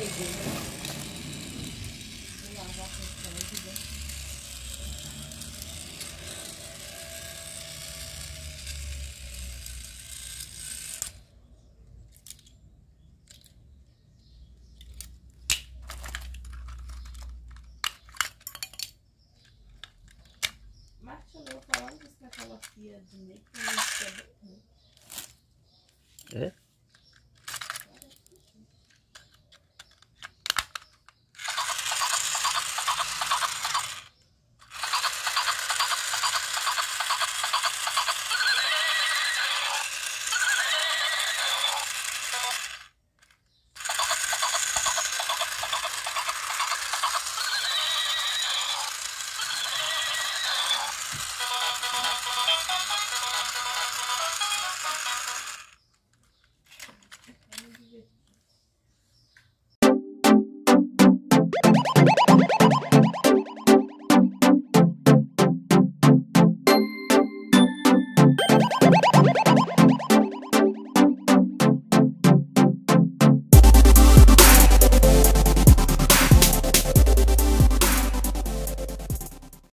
peguei, né? Vou lavar com sangue, né? Marcia, eu falando que aquela fia de meio que não é bem, né? É?